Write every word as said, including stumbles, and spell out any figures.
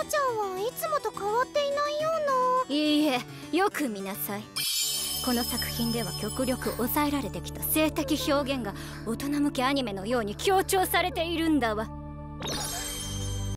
ちゃんはいつもと変わっていないような。 いいえ、よく見なさい。この作品では極力抑えられてきた性的表現が大人向けアニメのように強調されているんだわ。